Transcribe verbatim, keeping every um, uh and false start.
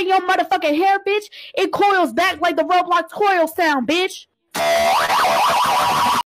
in your motherfucking hair, bitch. It coils back like the Roblox coil sound, bitch.